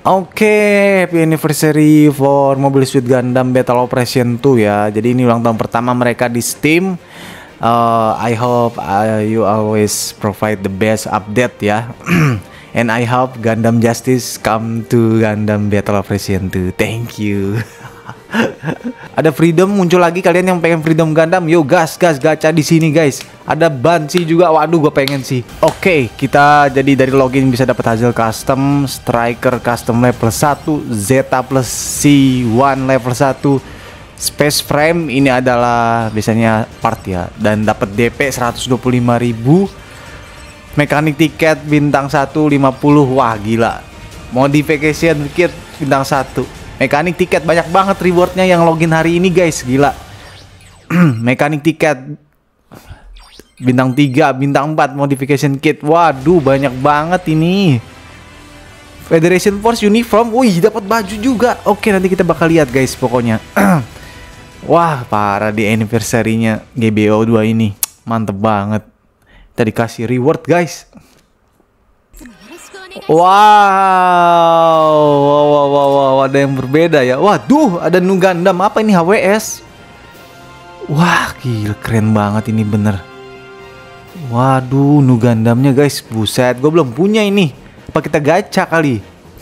Oke, happy anniversary for Mobile Suit Gundam Battle Operation 2 ya. Jadi ini ulang tahun pertama mereka di Steam. I hope you always provide the best update ya. And I hope Gundam Justice come to Gundam Battle Operation 2. Thank you. Ada Freedom muncul lagi, kalian yang pengen Freedom Gundam, yo gas gacha di sini guys. Ada Banshee juga, waduh gue pengen sih. Oke, kita jadi dari login bisa dapat hasil custom, Striker custom level 1, Zeta plus C1 level 1, Space Frame ini adalah biasanya part ya, dan dapat DP 125.000. Mekanik tiket bintang 1 50, wah gila. Modification kit bintang 1. Mekanik tiket banyak banget rewardnya yang login hari ini guys, gila. Mekanik tiket bintang 3, bintang 4, modification kit, waduh banyak banget ini. Federation Force uniform, wih dapat baju juga. Oke, nanti kita bakal lihat guys pokoknya. Wah parah di anniversary-nya GBO 2 ini, mantep banget. Kita dikasih reward guys. Wow, ada yang berbeda ya. Waduh, ada Nu Gundam apa ini, HWS. Wah, gila keren banget ini bener. Waduh, Nu Gundamnya guys, buset, gue belum punya ini. Apa kita gacha kali?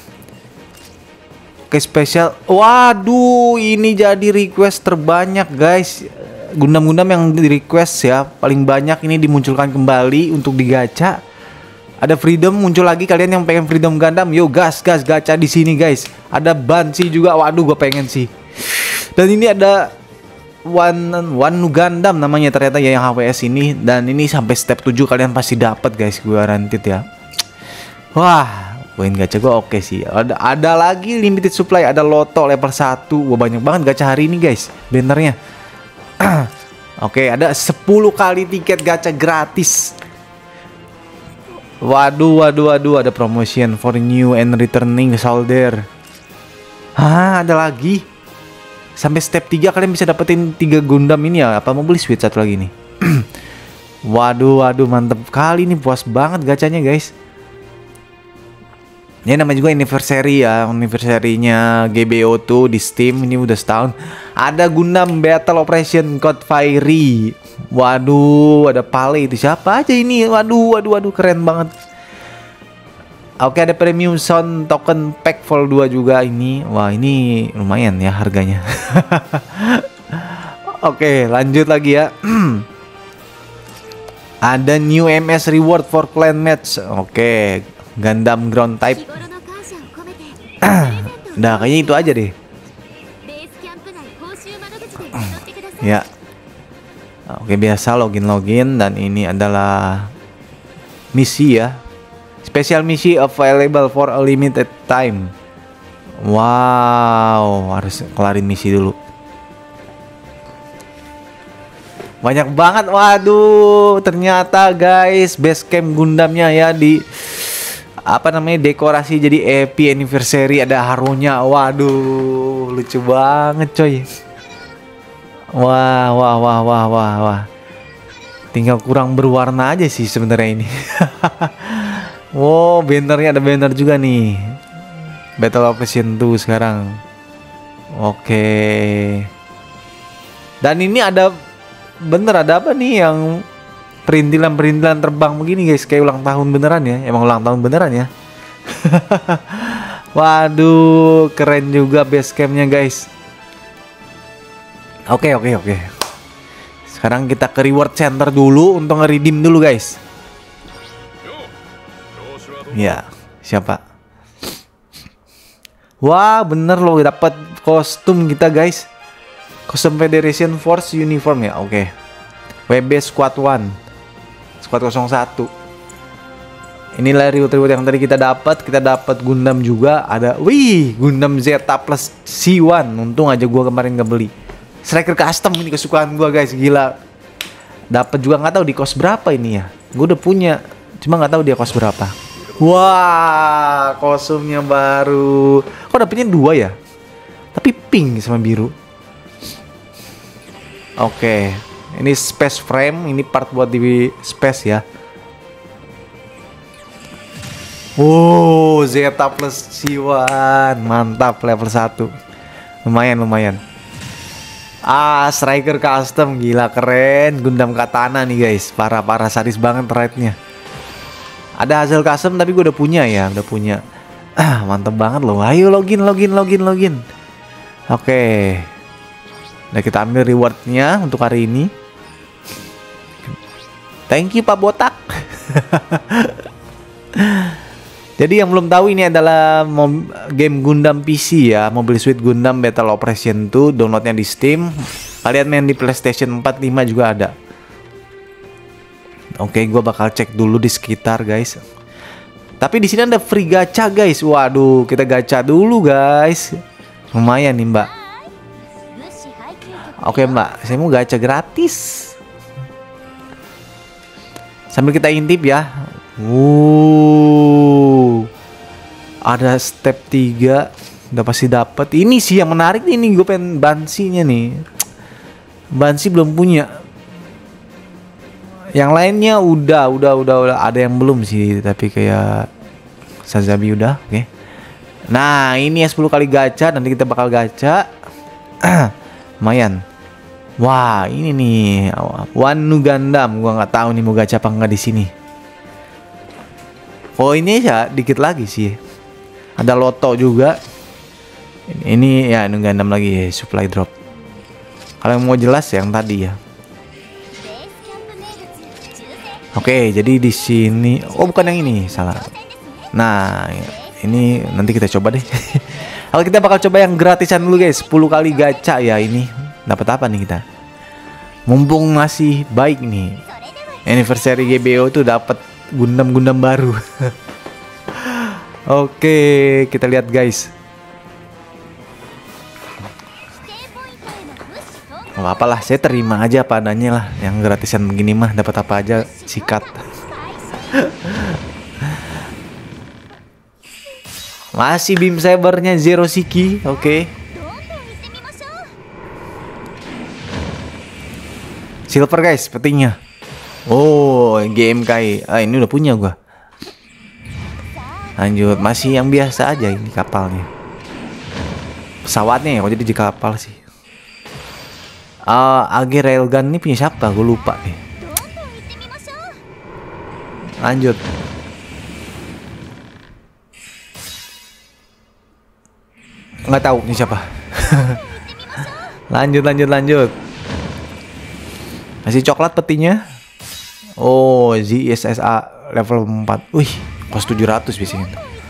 Oke, spesial. Waduh, ini jadi request terbanyak guys. Gundam-Gundam yang di request ya, paling banyak ini dimunculkan kembali untuk digacha. Ada Freedom muncul lagi, kalian yang pengen Freedom Gundam, yo gas gacha di sini guys. Ada Banshee juga, waduh gue pengen sih. Dan ini ada One Nu Gundam namanya ternyata ya yang HWS ini, dan ini sampai step 7 kalian pasti dapat guys, gue guaranteed ya. Wah, poin gacha gue oke sih. Ada lagi limited supply, ada Loto level 1. Wah banyak banget gacha hari ini guys, bannernya. Oke, ada 10 kali tiket gacha gratis. Waduh, ada promotion for new and returning soldier. Hah, ada lagi. Sampai step 3 kalian bisa dapetin 3 Gundam ini ya. Apa mau beli Switch satu lagi nih? Waduh, mantep kali nih, puas banget gacanya guys. Ini namanya juga anniversary ya, anniversary-nya GBO 2 di Steam, ini udah setahun. Ada Gundam Battle Operation Code Fiery. Waduh, ada Pale itu siapa aja ini? Waduh, keren banget. Oke, ada Premium Sound Token Pack Vol 2 juga ini. Wah, ini lumayan ya harganya. Oke, lanjut lagi ya. Ada New MS Reward for Clan Match. Oke, Gundam Ground Type. Nah, kayaknya itu aja deh. Ya. Oke, biasa login dan ini adalah misi ya. Special misi available for a limited time. Wow, harus kelarin misi dulu. Banyak banget, waduh. Ternyata guys, base camp Gundamnya ya di apa namanya, dekorasi jadi happy anniversary, ada harunya. Waduh, lucu banget coy. Wah. Tinggal kurang berwarna aja sih sebenarnya ini. Wow, bannernya ada banner juga nih. Battle Operation 2 sekarang. Oke. Dan ini ada apa nih yang perintilan terbang begini guys, kayak ulang tahun beneran ya. Emang ulang tahun beneran ya. Waduh, keren juga base campnya guys. Oke. Sekarang kita ke reward center dulu untuk nge-redeem dulu guys. Ya, siapa? Wah, bener loh, dapat kostum kita guys. Kostum Federation Force uniform ya. Oke. WB Squad 1. Squad 01. Inilah reward yang tadi kita dapat. Kita dapat Gundam juga. Ada, wih, Gundam Zeta plus C1. Untung aja gua kemarin nggak beli. Striker custom ini kesukaan gua guys, gila. Dapat juga nggak tahu di cost berapa ini ya. Gua udah punya, cuma nggak tahu dia cost berapa. Wah, kostumnya baru. Kok dapetnya 2 ya? Tapi pink sama biru. Oke, ini space frame, ini part buat di space ya. Oh, Zeta plus C1. Mantap, level 1. Lumayan, lumayan. Ah, striker custom, gila keren. Gundam Katana nih guys, parah-parah sadis banget ride-nya. Ada hasil custom tapi gue udah punya ya, udah punya. Ah, mantep banget loh. Ayo login. Oke. Nah, kita ambil rewardnya untuk hari ini. Thank you Pak Botak. Jadi yang belum tahu, ini adalah game Gundam PC ya, Mobile Suit Gundam Battle Operation 2. Downloadnya di Steam. Kalian main di PlayStation 4, 5 juga ada. Oke, gue bakal cek dulu di sekitar guys. Tapi di sini ada free gacha guys. Waduh, kita gacha dulu guys. Lumayan nih Mbak. Oke Mbak, saya mau gacha gratis. Sambil kita intip ya. Ada step 3. Udah pasti dapat. Ini sih yang menarik nih, gue pengen Banshee-nya nih. Banshee belum punya. Yang lainnya udah. Ada yang belum sih, tapi kayak Sazabi udah. Oke. Nah, ini ya 10 kali gacha. Nanti kita bakal gacha. Lumayan. Wah, ini nih Wano Gundam. Gua nggak tahu nih mau gacha apa nggak di sini. Oh, ini ya dikit lagi sih. Ada loto juga. Ini ya Wano Gundam lagi supply drop. Kalau mau jelas yang tadi ya. Oke, jadi di sini. Oh, bukan yang ini, salah. Nah, ini nanti kita coba deh. Kalau kita bakal coba yang gratisan dulu guys. 10 kali gacha ya ini. Dapat apa nih kita? Mumpung masih baik nih. Anniversary GBO tuh dapat Gundam baru. Oke, kita lihat guys. Gak apa-apa lah, saya terima aja apa adanya lah. Yang gratisan begini mah dapat apa aja sikat. Masih beam sabernya Zero Shiki, oke. Silver guys, petinya. Oh, GMK. Ah, ini udah punya gua. Lanjut, masih yang biasa aja ini kapalnya. Pesawatnya ya, kok jadi kapal sih. AG Railgun ini punya siapa? Gue lupa nih. Lanjut. Nggak tahu ini siapa. Lanjut. Masih coklat petinya. Oh, ZSSA level 4. Wih, pas 700 biasanya.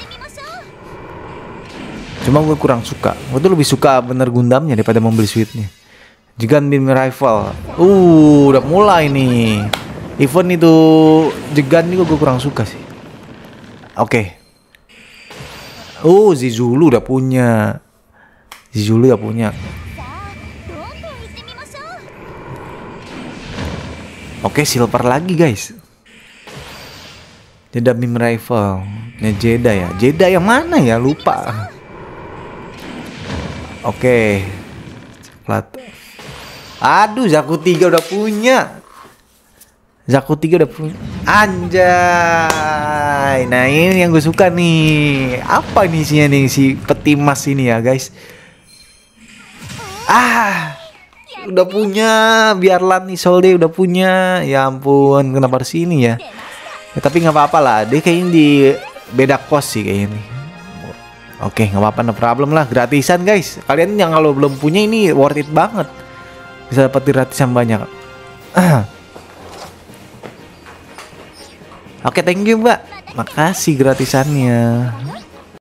Cuma gue kurang suka. Gue tuh lebih suka bener Gundamnya daripada Mobile Suit-nya. Jegan Beam Rifle. Udah mulai nih. Event itu Jegan juga gue kurang suka sih. Oke. Zizulu udah punya. Oke, silver lagi guys. Jeda Beam Rifle. Ini Jeda ya. Jeda yang mana ya? Lupa. Oke. Plat. Aduh, Zaku 3 udah punya. Anjay. Nah, ini yang gue suka nih. Apa nih isinya nih si peti emas ini ya guys. Udah punya. Biarlah nih Solde udah punya. Ya ampun, kenapa harus ini ya? Ya tapi nggak apa-apa lah. Dia kayaknya di beda kos sih kayaknya nih. Oke, nggak apa-apa, no problem lah. Gratisan guys. Kalian yang kalau belum punya ini worth it banget. Bisa dapat gratisan banyak. Oke, thank you Mbak. Makasih gratisannya.